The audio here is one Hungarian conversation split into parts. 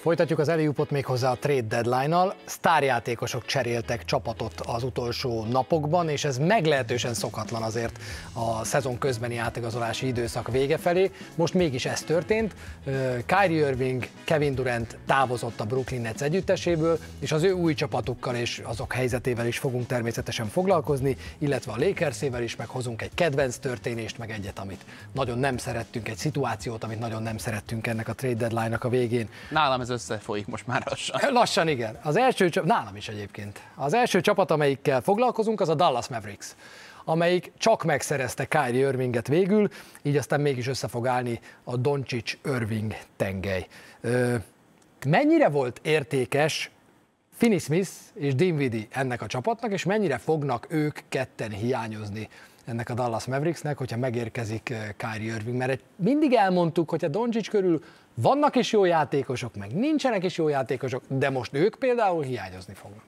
Folytatjuk az alley-oopot méghozzá a trade deadline-nal. Sztárjátékosok cseréltek csapatot az utolsó napokban, és ez meglehetősen szokatlan azért a szezon közbeni átigazolási időszak vége felé. Most mégis ez történt. Kyrie Irving, Kevin Durant távozott a Brooklyn Nets együtteséből, és az ő új csapatukkal és azok helyzetével is fogunk természetesen foglalkozni, illetve a Lakersével is, meg hozunk egy kedvenc történést, meg egyet, amit nagyon nem szerettünk, egy szituációt, amit nagyon nem szerettünk ennek a trade deadline-nak a végén. Nálam ez összefolyik most már lassan. Lassan, igen. Az első nálam is egyébként. Az első csapat, amelyikkel foglalkozunk, az a Dallas Mavericks, amelyik csak megszerezte Kyrie Irvinget végül, így aztán mégis össze fog állni a Doncic-Irving tengely. Mennyire volt értékes Finney Smith és Dinwiddie ennek a csapatnak, és mennyire fognak ők ketten hiányozni ennek a Dallas Mavericksnek, hogyha megérkezik Kyrie Irving, mert mindig elmondtuk, hogy a Doncic körül vannak is jó játékosok, meg nincsenek is jó játékosok, de most ők például hiányozni fognak.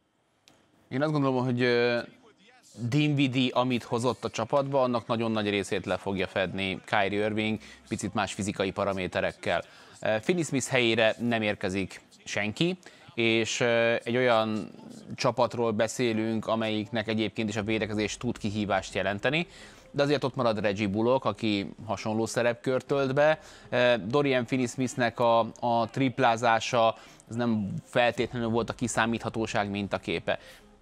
Én azt gondolom, hogy Dinwiddie, amit hozott a csapatba, annak nagyon nagy részét le fogja fedni Kyrie Irving, picit más fizikai paraméterekkel. Finney Smith helyére nem érkezik senki, és egy olyan csapatról beszélünk, amelyiknek egyébként is a védekezés tud kihívást jelenteni, de azért ott marad Reggie Bullock, aki hasonló szerepkört tölt be. Dorian Finney-Smithnek a triplázása, ez nem feltétlenül volt a kiszámíthatóság mintaképe.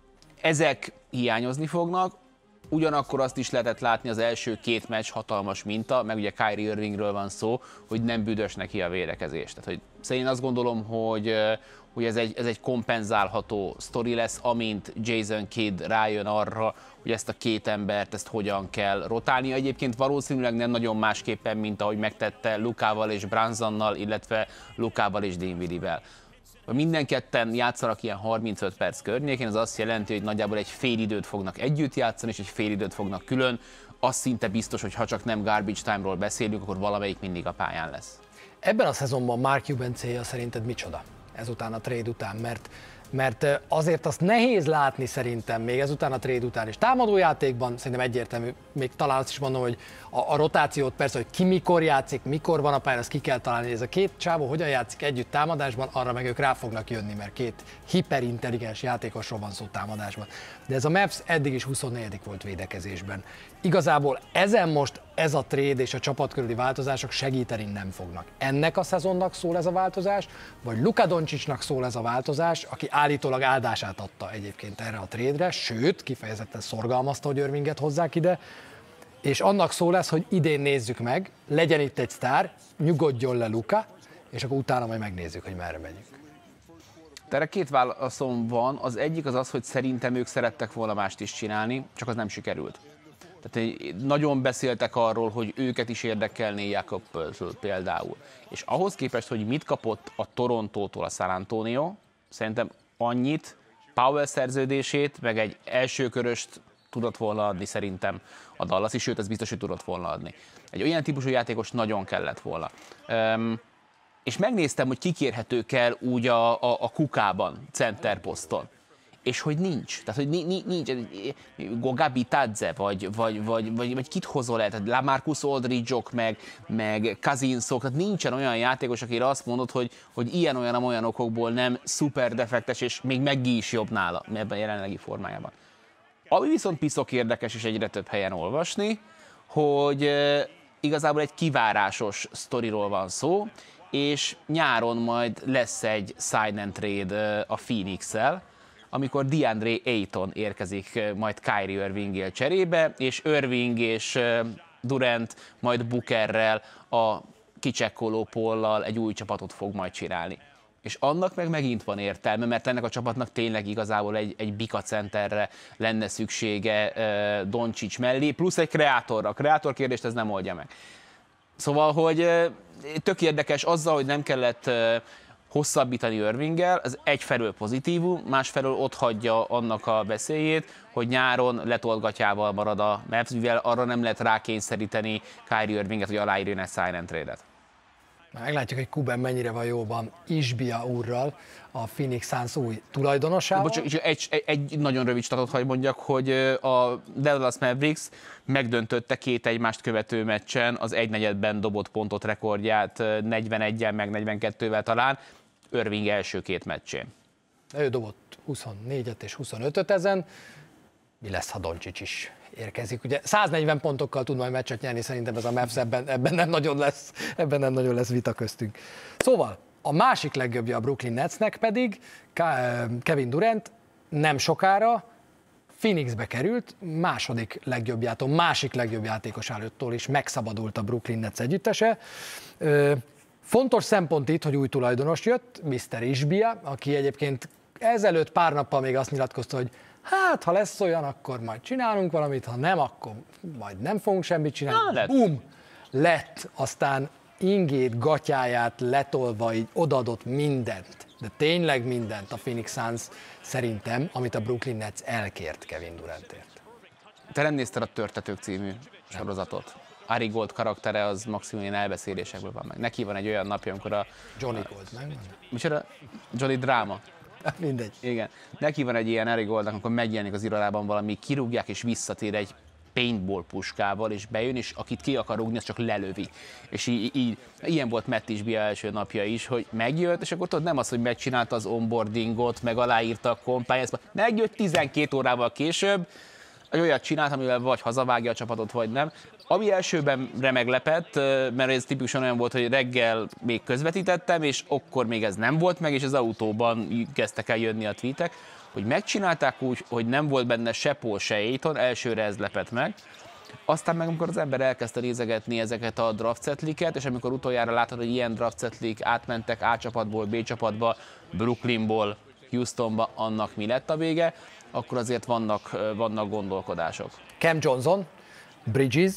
Ezek hiányozni fognak, ugyanakkor azt is lehetett látni az első két meccs hatalmas minta, meg ugye Kyrie Irvingről van szó, hogy nem büdös neki a védekezés. Tehát, hogy szóval én azt gondolom, hogy ez egy kompenzálható sztori lesz, amint Jason Kidd rájön arra, hogy ezt a két embert, ezt hogyan kell rotálni. Egyébként valószínűleg nem nagyon másképpen, mint ahogy megtette Lukával és Brunsonnal, illetve Lukával és Dinwiddie-vel. Ha minden ketten játszanak ilyen 35 perc környékén, az azt jelenti, hogy nagyjából egy fél időt fognak együtt játszani, és egy fél időt fognak külön. Az szinte biztos, hogy ha csak nem garbage time-ról beszélünk, akkor valamelyik mindig a pályán lesz. Ebben a szezonban Mark Cuban célja szerinted micsoda? Ezután a trade után, mert azért azt nehéz látni szerintem még ezután a trade után is. Támadójátékban szerintem egyértelmű, még talán azt is mondom, hogy a rotációt persze, hogy ki mikor játszik, mikor van a pályán, azt ki kell találni, ez a két csávó hogyan játszik együtt támadásban, arra meg ők rá fognak jönni, mert két hiperintelligens játékosról van szó támadásban. De ez a Mavs eddig is 24. volt védekezésben. Igazából ezen most ez a trade és a csapat körüli változások segíteni nem fognak. Ennek a szezonnak szól ez a változás, vagy Luka Doncicnak szól ez a változás, aki állítólag áldását adta egyébként erre a trade-re, sőt, kifejezetten szorgalmazta, hogy Irvinget hozzák ide, és annak szó lesz, hogy idén nézzük meg, legyen itt egy sztár, nyugodjon le Luka, és akkor utána majd megnézzük, hogy merre megyünk. Erre két válaszom van, az egyik az, hogy szerintem ők szerettek volna mást is csinálni, csak az nem sikerült. Tehát nagyon beszéltek arról, hogy őket is érdekelné Jakob Poeltl például. És ahhoz képest, hogy mit kapott a Torontótól a San Antonio, szerintem annyit, Powell szerződését, meg egy elsőköröst tudott volna adni szerintem a Dallas is, sőt, ez biztos, hogy tudott volna adni. Egy olyan típusú játékos nagyon kellett volna. És megnéztem, hogy kikérhetők el úgy a kukában, center poszton. És hogy nincs. Tehát, hogy nincs. Gabi Tadze, vagy kit hozol el, tehát LaMarcus Aldridge-ok, meg Cousinsok, tehát nincsen olyan játékos, akire azt mondod, hogy ilyen-olyan okokból nem szuper defektes, és még Meggi is jobb nála ebben a jelenlegi formájában. Ami viszont piszok érdekes, és egyre több helyen olvasni, hogy igazából egy kivárásos sztoriról van szó, és nyáron majd lesz egy sign and trade a Phoenix-el, amikor DeAndre Ayton érkezik majd Kyrie Irvinggel cserébe, és Irving és Durant majd Bookerrel, a kicsekkoló Paullal egy új csapatot fog majd csinálni. És annak meg megint van értelme, mert ennek a csapatnak tényleg igazából egy bika centerre lenne szüksége Doncic mellé, plusz egy kreátorra. A kreátor kérdést ez nem oldja meg. Szóval, hogy tök érdekes azzal, hogy nem kellett hosszabbítani Irvinggel, az egyfelől pozitívum, másfelől ott hagyja annak a veszélyét, hogy nyáron letolgatjával marad a Mavs, mivel arra nem lehet rákényszeríteni Kyrie Irvinget, hogy aláírjon egy sign and trade-et. Meglátjuk, hogy Cuban mennyire van jóban Ishbia úrral, a Phoenix Suns új tulajdonosával. Egy nagyon rövid statot, hogy mondjak, hogy a Dallas Mavericks megdöntötte két egymást követő meccsen az egynegyedben dobott pontot rekordját 41-en, meg 42-vel talán. Irving első 2 meccsén. Ő dobott 24-et és 25-öt ezen. Mi lesz, ha Doncic is érkezik? Ugye 140 pontokkal tud majd meccset nyerni, szerintem ez a Mavs, ebben nem nagyon lesz vita köztünk. Szóval a másik legjobbja a Brooklyn Netsnek pedig Kevin Durant nem sokára Phoenixbe került, másik legjobb játékos előttől is megszabadult a Brooklyn Nets együttese. Fontos szempont itt, hogy új tulajdonos jött, Mr. Ishbia, aki egyébként ezelőtt pár nappal még azt nyilatkozta, hogy hát, ha lesz olyan, akkor majd csinálunk valamit, ha nem, akkor majd nem fogunk semmit csinálni. Bum! Lett, aztán ingét, gatyáját letolva, így odaadott mindent, de tényleg mindent a Phoenix Suns szerintem, amit a Brooklyn Nets elkért Kevin Durantért. Te nem nézted a Törtetők című sorozatot? Ari Gold karaktere az maximum ilyen elbeszélésekből van meg. Neki van egy olyan napja, amikor a... Johnny Gold, nem? Micsoda? Johnny Dráma. Mindegy. Igen. Neki van egy ilyen Ari Goldnak, amikor megjelenik az irodában valami, kirúgják és visszatér egy paintball puskával, és bejön, és akit ki akar rúgni, az csak lelövi. És ilyen volt Matt Ishbia első napja is, hogy megjött, és akkor tudod, nem az, hogy megcsinálta az onboardingot, meg aláírta a compliance-ba, megjött 12 órával később, egy olyat csinált, amivel vagy hazavágja a csapatot, vagy nem. Ami elsőbenre meglepett, mert ez tipikusan olyan volt, hogy reggel még közvetítettem, és akkor még ez nem volt meg, és az autóban kezdtek el jönni a tweetek, hogy megcsinálták úgy, hogy nem volt benne se Paul, se Ayton, elsőre ez lepett meg. Aztán meg amikor az ember elkezdte nézegetni ezeket a draft setliket, és amikor utoljára látod, hogy ilyen draft setlik átmentek A csapatból B csapatba, Brooklynból Houstonba, annak mi lett a vége, akkor azért vannak gondolkodások. Cam Johnson, Bridges,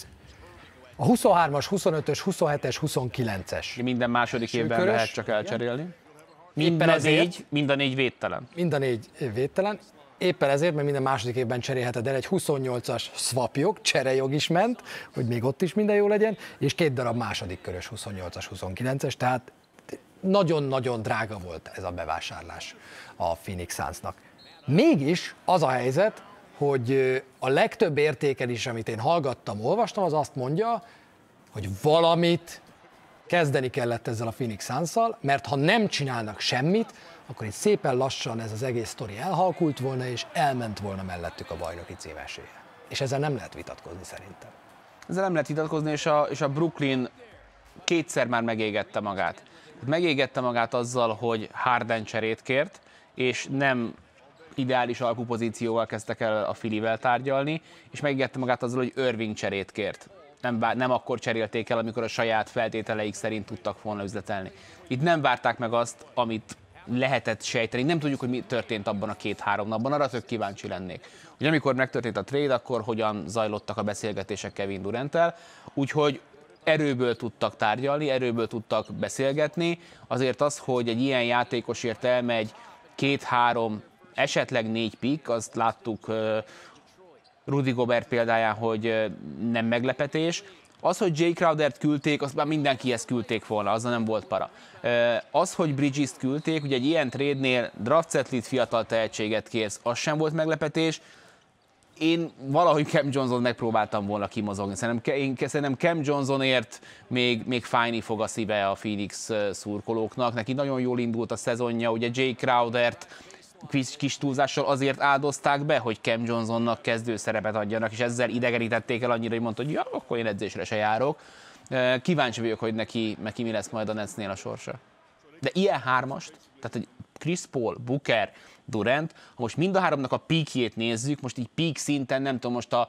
a 23-as, 25-ös, 27-es, 29-es. Minden második évben lehet csak elcserélni. Mind a négy védtelen. Mind a 4 védtelen. Éppen ezért, mert minden második évben cserélheted el, egy 28-as swapjog, cserejog is ment, hogy még ott is minden jó legyen, és 2 darab második körös 28-as, 29-es, tehát nagyon-nagyon drága volt ez a bevásárlás a Phoenix Sunsnak. Mégis az a helyzet, hogy a legtöbb értékelés, amit én hallgattam, olvastam, az azt mondja, hogy valamit kezdeni kellett ezzel a Phoenix Sunsszal, mert ha nem csinálnak semmit, akkor itt szépen lassan ez az egész sztori elhalkult volna, és elment volna mellettük a bajnoki cím esélye. És ezzel nem lehet vitatkozni szerintem. Ezzel nem lehet vitatkozni, és a Brooklyn kétszer már megégette magát. Megégette magát azzal, hogy Harden cserét kért, és nem ideális alkupozícióval kezdtek el a Phillyvel tárgyalni, és megégette magát azzal, hogy Irving cserét kért. Nem akkor cserélték el, amikor a saját feltételeik szerint tudtak volna üzletelni. Itt nem várták meg azt, amit lehetett sejteni. Nem tudjuk, hogy mi történt abban a 2-3 napban, arra tök kíváncsi lennék. Hogy amikor megtörtént a trade, akkor hogyan zajlottak a beszélgetések Kevin Duranttel, úgyhogy erőből tudtak tárgyalni, erőből tudtak beszélgetni. Azért az, hogy egy ilyen játékosért elmegy 2-3, esetleg 4 pick, azt láttuk Rudy Gobert példáján, hogy nem meglepetés. Az, hogy Jay Crowdert küldték, azt már mindenkihez küldték volna, azzal nem volt para. Az, hogy Bridges-t küldték, ugye egy ilyen trade-nél draft setlit, fiatal tehetséget kérsz, az sem volt meglepetés. Én valahogy Cam Johnson megpróbáltam volna kimozogni. Szerintem Cam Johnsonért még fájni fog a szíve a Phoenix szurkolóknak. Neki nagyon jól indult a szezonja, ugye Jay Crowdert kis túlzással azért áldozták be, hogy Cam Johnsonnak kezdő szerepet adjanak, és ezzel idegenítették el annyira, hogy mondta, hogy ja, akkor én edzésre se járok. Kíváncsi vagyok, hogy neki mi lesz majd a Netsnél a sorsa. De ilyen hármast, tehát hogy Chris Paul, Booker, Durant, ha most mind a háromnak a peakjét nézzük, most így peak szinten, nem tudom, most a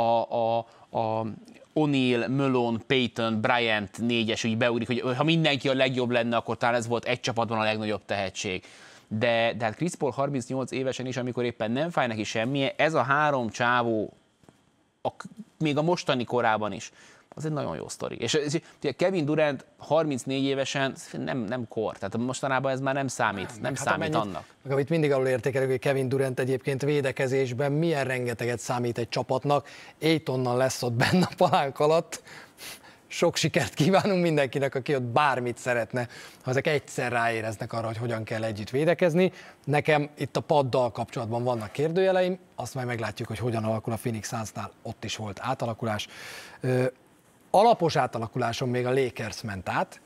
O'Neal, Malone, Payton, Bryant 4-es úgy beugrik, hogy ha mindenki a legjobb lenne, akkor talán ez volt egy csapatban a legnagyobb tehetség. De hát Chris Paul 38 évesen is, amikor éppen nem fáj neki semmi, ez a 3 csávó, még a mostani korában is, az egy nagyon jó sztori. És Kevin Durant 34 évesen nem kor, tehát mostanában ez már nem számít, nem számít annak. Meg amit mindig alul értékelünk, hogy Kevin Durant egyébként védekezésben milyen rengeteget számít egy csapatnak, Aytonnal lesz ott benne a palánk alatt. Sok sikert kívánunk mindenkinek, aki ott bármit szeretne, ha ezek egyszer ráéreznek arra, hogy hogyan kell együtt védekezni. Nekem itt a paddal kapcsolatban vannak kérdőjeleim, azt majd meglátjuk, hogy hogyan alakul a Phoenix Sunsnál, ott is volt átalakulás. Alapos átalakuláson még a Lakers ment át,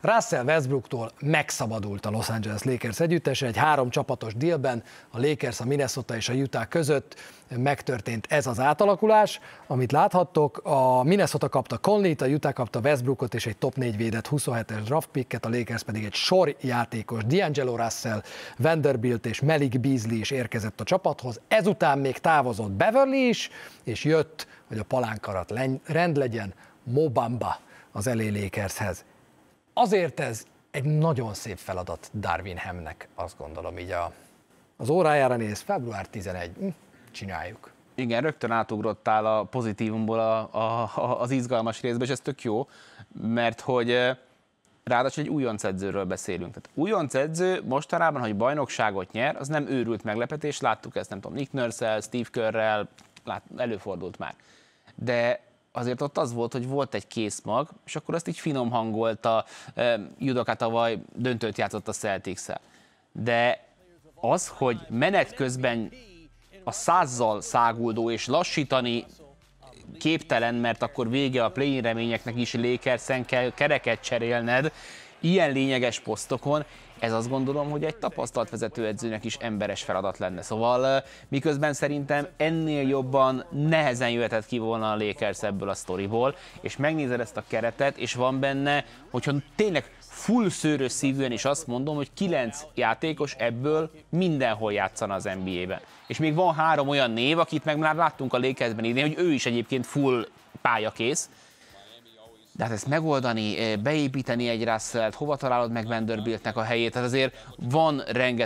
Russell Westbrooktól megszabadult a Los Angeles Lakers együttese, egy 3 csapatos dealben a Lakers, a Minnesota és a Utah között megtörtént ez az átalakulás, amit láthattok. A Minnesota kapta Conleyt, a Utah kapta Westbrookot és egy top 4 védett 27-es draft picket, a Lakers pedig egy sor játékos, D'Angelo Russell, Vanderbilt és Malik Beasley is érkezett a csapathoz. Ezután még távozott Beverly is, és jött, hogy a palánkarat rend legyen, Mo Bamba az LA Lakershez. Azért ez egy nagyon szép feladat Darvin Hamnek, azt gondolom, így az órájára néz, február 11, csináljuk. Igen, rögtön átugrottál a pozitívumból az izgalmas részbe, és ez tök jó, mert hogy ráadásul egy újonc edzőről beszélünk. Tehát újonc edző mostanában, hogy bajnokságot nyer, az nem őrült meglepetés, láttuk ezt, nem tudom, Nick Nurse-el, Steve Kerrrel, előfordult már. De azért ott az volt, hogy volt egy készmag, és akkor azt így finom hangolta, Udoka tavaly döntőt játszott a Celtics-szel. De az, hogy menet közben a 100-zal száguldó és lassítani képtelen, mert akkor vége a play-in reményeknek is, Lakersen kell kereket cserélned, ilyen lényeges posztokon, ez azt gondolom, hogy egy tapasztalt vezetőedzőnek is emberes feladat lenne. Szóval miközben szerintem ennél jobban nehezen jöhetett ki volna a Lakers ebből a sztoriból, és megnézed ezt a keretet, és van benne, hogyha tényleg full szőrös szívűen is azt mondom, hogy 9 játékos ebből mindenhol játszana az NBA-ben. És még van 3 olyan név, akit meg már láttunk a Lakersben idén, hogy ő is egyébként full pályakész. De hát ezt megoldani, beépíteni egy Russellt, hova találod meg Vanderbiltnek a helyét, tehát azért van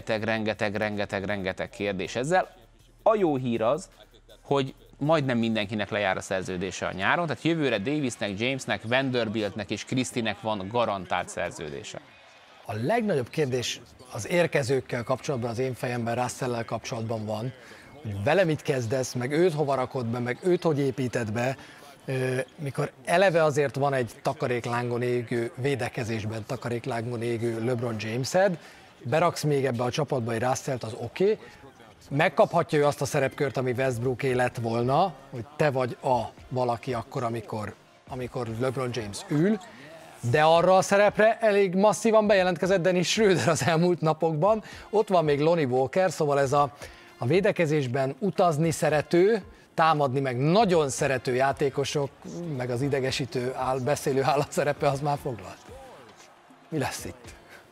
rengeteg kérdés ezzel. A jó hír az, hogy majdnem mindenkinek lejár a szerződése a nyáron, tehát jövőre Davisnek, Jamesnek, Vanderbiltnek és Christinek van garantált szerződése. A legnagyobb kérdés az érkezőkkel kapcsolatban, az én fejemben Russell-lel kapcsolatban van, hogy vele mit kezdesz, meg őt hova rakod be, meg őt hogy építed be, mikor eleve azért van egy takaréklángon égő, védekezésben takaréklángon égő LeBron Jamesed, beraksz még ebbe a csapatba egy Russellt, az oké. Megkaphatja ő azt a szerepkört, ami Westbrooké lett volna, hogy te vagy a valaki akkor, amikor LeBron James ül, de arra a szerepre elég masszívan bejelentkezett Dennis Schröder az elmúlt napokban. Ott van még Lonnie Walker, szóval ez a védekezésben utazni szerető, támadni meg nagyon szerető játékosok, meg az idegesítő beszélő állatszerepe az már foglalt. Mi lesz itt?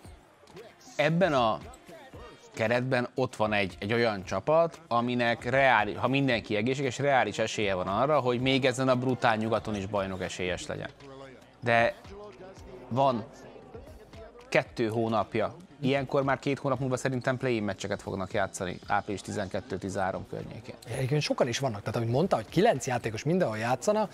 Ebben a keretben ott van egy olyan csapat, aminek reális, ha mindenki egészséges, reális esélye van arra, hogy még ezen a brutál nyugaton is bajnok esélyes legyen. De van 2 hónapja. Ilyenkor már 2 hónap múlva szerintem play-in meccseket fognak játszani, április 12-13 környékén. Egyébként sokan is vannak, tehát ahogy mondta, hogy 9 játékos mindenhol játszana,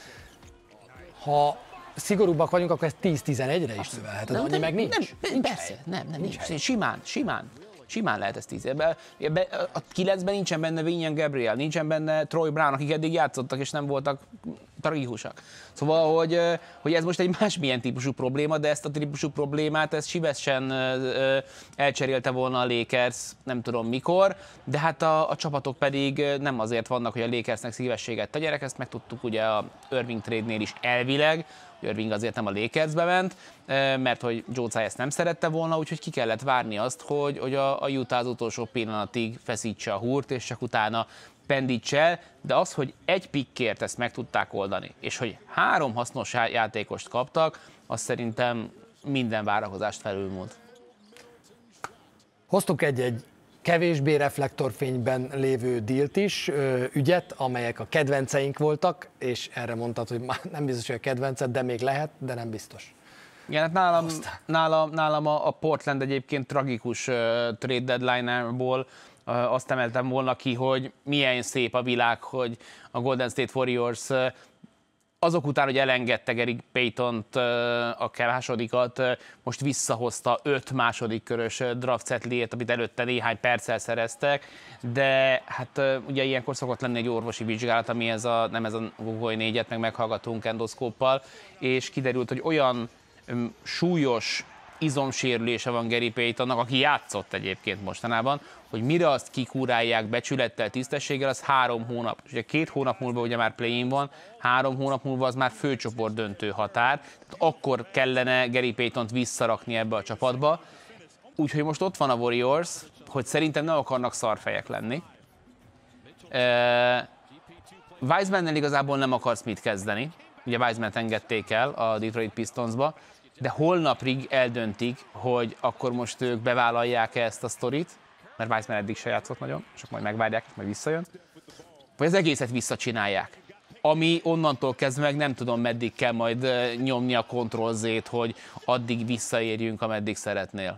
ha szigorúbbak vagyunk, akkor ez 10-11-re is növelhet, annyi meg nincs. Persze, nincs. Simán lehet ez 10. A 9-ben nincsen benne Winian Gabriel, nincsen benne Troy Brown, akik eddig játszottak és nem voltak tragikusak. Szóval, hogy ez most egy másmilyen típusú probléma, de ezt a típusú problémát ezt szívesen elcserélte volna a Lakers, nem tudom mikor, de hát a csapatok pedig nem azért vannak, hogy a Lakersnek szívességet tegyenek, ezt megtudtuk ugye a Irving trade-nél is elvileg, Irving azért nem a Lakersbe ment, mert hogy Joe Tsai ezt nem szerette volna, úgyhogy ki kellett várni azt, hogy a Utah az utolsó pillanatig feszítse a húrt, és csak utána pendítse el, de az, hogy egy pickért ezt meg tudták oldani, és hogy 3 hasznos játékost kaptak, az szerintem minden várakozást felülmúlt. Hoztuk egy kevésbé reflektorfényben lévő dílt is, ügyet, amelyek a kedvenceink voltak, és erre mondtad, hogy már nem biztos, hogy a kedvenced, de még lehet, de nem biztos. Igen, hát nálam a Portland egyébként tragikus trade deadline-ból azt emeltem volna ki, hogy milyen szép a világ, hogy a Golden State Warriors azok után, hogy elengedte Gary Paytont, a másodikat, most visszahozta 5 másodikörös draft setliét, amit előtte néhány perccel szereztek, de hát ugye ilyenkor szokott lenni egy orvosi vizsgálat, ami nem ez a Google 4-et, meg meghallgatunk endoszkóppal, és kiderült, hogy olyan súlyos izomsérülése van Gary Paytonnak, aki játszott egyébként mostanában, hogy mire azt kikúrálják becsülettel, tisztességgel, az 3 hónap. És ugye 2 hónap múlva ugye már play-in van, 3 hónap múlva az már főcsoport döntő határ, tehát akkor kellene Gary Paytont visszarakni ebbe a csapatba. Úgyhogy most ott van a Warriors, hogy szerintem nem akarnak szarfejek lenni. Wisemannel igazából nem akarsz mit kezdeni. Ugye Wisemant engedték el a Detroit Pistonsba, de holnapig eldöntik, hogy akkor most ők bevállalják-e ezt a sztorit, mert Wiseman eddig se játszott nagyon, és akkor majd megvárják, és majd visszajön, vagy az egészet visszacsinálják. Ami onnantól kezdve meg nem tudom, meddig kell majd nyomni a Ctrl-Z-t, hogy addig visszaérjünk, ameddig szeretnél.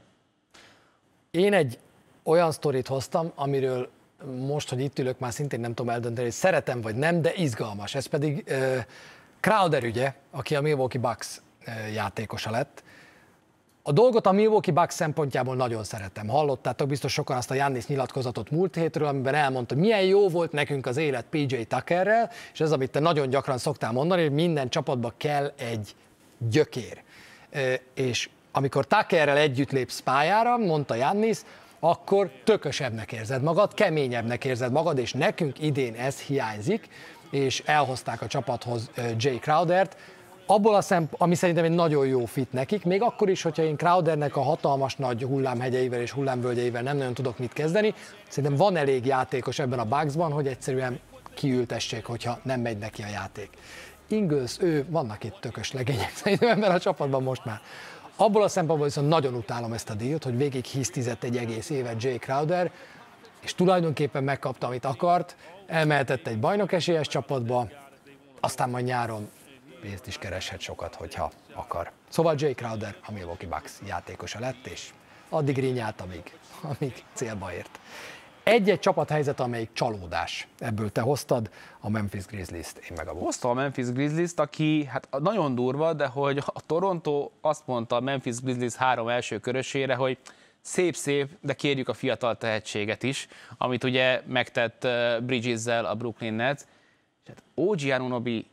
Én egy olyan sztorit hoztam, amiről most, hogy itt ülök, már szintén nem tudom eldönteni, hogy szeretem vagy nem, de izgalmas. Ez pedig Crowder ügye, aki a Milwaukee Bucks játékosa lett. A dolgot a Milwaukee Bucks szempontjából nagyon szeretem. Hallottátok biztos sokan azt a Giannis nyilatkozatot múlt hétről, amiben elmondta, milyen jó volt nekünk az élet PJ Tuckerrel, és ez, amit te nagyon gyakran szoktál mondani, hogy minden csapatba kell egy gyökér. És amikor Tuckerrel együtt lépsz pályára, mondta Giannis, akkor tökösebbnek érzed magad, keményebbnek érzed magad, és nekünk idén ez hiányzik, és elhozták a csapathoz Jay Crowdert, abból a ami szerintem egy nagyon jó fit nekik, még akkor is, hogyha én Crowdernek a hatalmas nagy hullámhegyeivel és hullámvölgyeivel nem nagyon tudok mit kezdeni, szerintem van elég játékos ebben a Bucksban, hogy egyszerűen kiültessék, hogyha nem megy neki a játék. Ingles, vannak itt tökös legények szerintem ebben a csapatban most már. Abból a szempontból viszont nagyon utálom ezt a díjat, hogy végig hisztizett egy egész évet Jay Crowder, és tulajdonképpen megkapta, amit akart, elmehetett egy bajnokesélyes csapatba, aztán majd nyáron pénzt is kereshet sokat, hogyha akar. Szóval Jay Crowder a Milwaukee Bucks játékosa lett, és addig rinyált, amíg célba ért. Egy-egy csapathelyzet, amelyik csalódás. Ebből te hoztad a Memphis Grizzlies-t, én meg a Bulls. Hoztam a Memphis Grizzlies-t, aki hát nagyon durva, de hogy a Toronto azt mondta a Memphis Grizzlies 3 első körösére, hogy szép, de kérjük a fiatal tehetséget is, amit ugye megtett Bridges-zel a Brooklyn Nets. És hát OG Anunoby,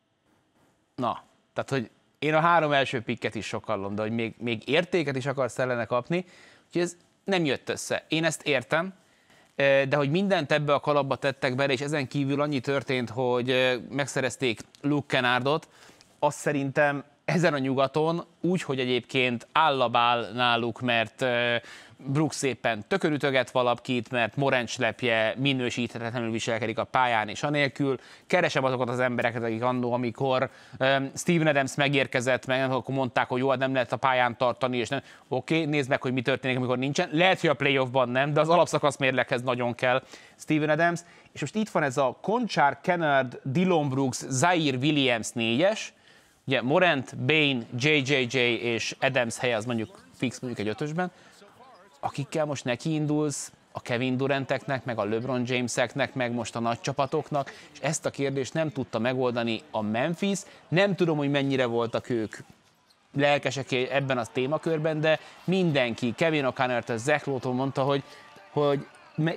tehát hogy én a 3 első pikket is sokallom, de hogy még értéket is akarsz ellene kapni, úgyhogy ez nem jött össze. Én ezt értem, de hogy mindent ebbe a kalapba tettek bele, és ezen kívül annyi történt, hogy megszerezték Luke Kennardot, azt szerintem ezen a nyugaton, úgy, hogy egyébként állabál náluk, mert Brooks szépen tökörütöget valakit, mert Morant slepje minősíthetetlenül viselkedik a pályán, és anélkül keresem azokat az embereket, akik annó, amikor Steven Adams megérkezett, meg akkor mondták, hogy jó, nem lehet a pályán tartani, és nem. Oké, nézd meg, hogy mi történik, amikor nincsen. Lehet, hogy a playoffban nem, de az alapszakasz mérleghez nagyon kell Steven Adams. És most itt van ez a Conchar, Kennard, Dillon Brooks, Zaire Williams 4-es, ugye Morant, Bane, JJJ és Adams helye az mondjuk fix mondjuk egy 5-ösben, akikkel most nekiindulsz, a Kevin Duranteknek, meg a LeBron Jameseknek, meg most a nagy csapatoknak, és ezt a kérdést nem tudta megoldani a Memphis. Nem tudom, hogy mennyire voltak ők lelkesek ebben a témakörben, de mindenki, Kevin O'Connor, Zach Lawton mondta, hogy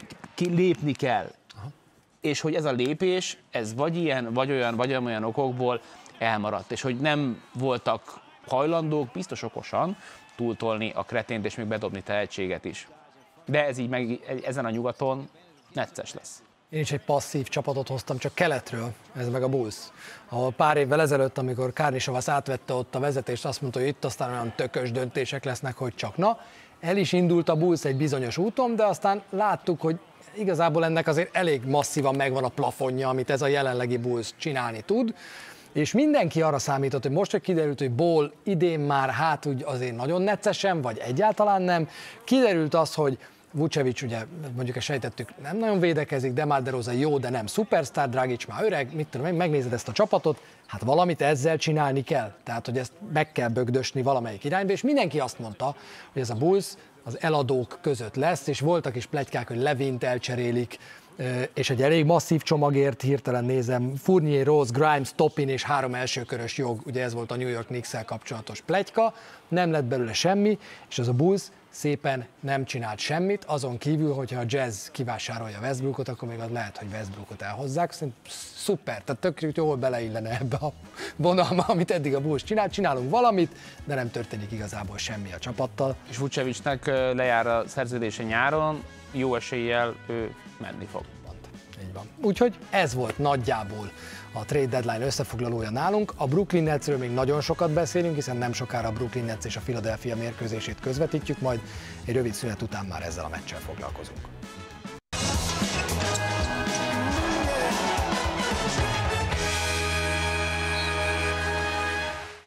lépni kell. Aha. És hogy ez a lépés, ez vagy ilyen, vagy olyan okokból elmaradt, és hogy nem voltak hajlandók, biztos okosan, túltolni a kretént, és még bedobni tehetséget is. De ez így ezen a nyugaton necces lesz. Én is egy passzív csapatot hoztam, csak keletről, ez meg a Bulls. Ahol pár évvel ezelőtt, amikor Karnisovas átvette ott a vezetést, azt mondta, hogy itt aztán olyan tökös döntések lesznek, hogy csak na. El is indult a Bulls egy bizonyos úton, de aztán láttuk, hogy igazából ennek azért elég masszívan megvan a plafonja, amit ez a jelenlegi Bulls csinálni tud. És mindenki arra számított, hogy most, hogy kiderült, hogy Ball idén már hát úgy azért nagyon neccesen, vagy egyáltalán nem. Kiderült az, hogy Vucevic, ugye mondjuk ezt sejtettük, nem nagyon védekezik, DeMar DeRozan jó, de nem szupersztár, Dragic már öreg, mit tudom, megnézed ezt a csapatot, hát valamit ezzel csinálni kell. Tehát, hogy ezt meg kell bögdösni valamelyik irányba, és mindenki azt mondta, hogy ez a Bulls az eladók között lesz, és voltak is pletykák, hogy Levint elcserélik, és egy elég masszív csomagért, hirtelen nézem, Fournier, Rose, Grimes, Toppin és 3 elsőkörös jog, ugye ez volt a New York Knicks-el kapcsolatos pletyka, nem lett belőle semmi, és az a Bulls szépen nem csinált semmit, azon kívül, hogyha a Jazz kivásárolja Westbrookot, akkor még az lehet, hogy Westbrookot elhozzák. Szerintem szuper, tehát tök jól beleillene ebbe a vonalma, amit eddig a Bulls csinált. Csinálunk valamit, de nem történik igazából semmi a csapattal. És Vucevicnek lejár a szerződése nyáron, jó eséllyel ő menni fog. Így van. Úgyhogy ez volt nagyjából a trade deadline összefoglalója nálunk. A Brooklyn Netsről még nagyon sokat beszélünk, hiszen nem sokára a Brooklyn Nets és a Philadelphia mérkőzését közvetítjük, majd egy rövid szünet után már ezzel a meccsel foglalkozunk.